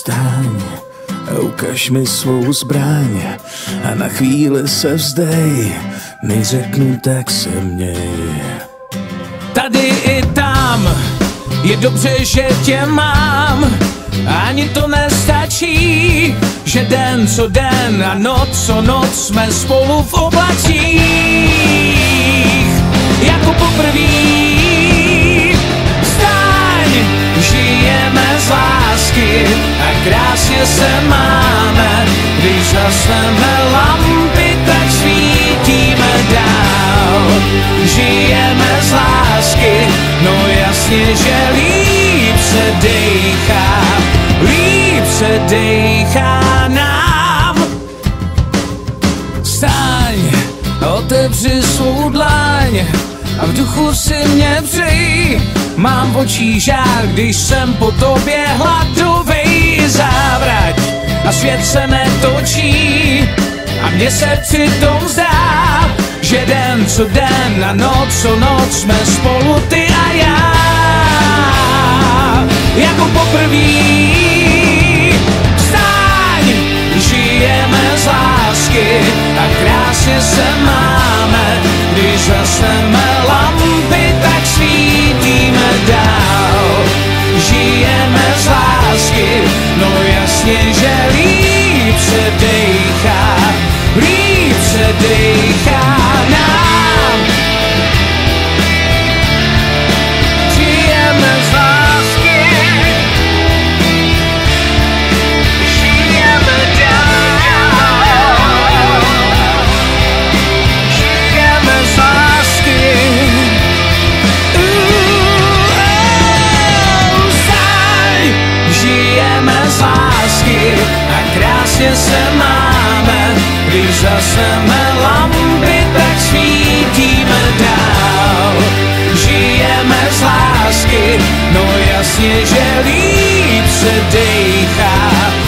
Vstaň, ukaž mi svou zbraň a na chvíli se vzdej, než řeknu, tak se měj. Tady i tam je dobře, že tě mám, ani to nestačí, že den co den a noc co noc jsme spolu v oblacích. Jako poprvý vstaň, žijeme z lásky a krásně se máme. Když zasneme lampy, tak svítíme dál. Žijeme z lásky, no jasně, že líp se dejchá nám. Vstaň, otevři svou dlaň a v duchu si mě přij. Mám v očích žár, když jsem po tobě hladovej. Závrať a svět se netočí a mně se přitom zdá, že den co den a noc co noc jsme spolu ty a já. Jako poprvý vstaň, žijeme z lásky a krásně se máme. Když zasneme lampy, tak svítíme dál. Žijeme z lásky, no jasně, že líp se dejchá nám. Žijeme z lásky, žijeme dál. Žijeme z lásky. Žijeme z lásky a krásně se máme. Když zasneme lampy, tak svítíme dál. Žijeme z lásky, no jasně, že líp se dejchá.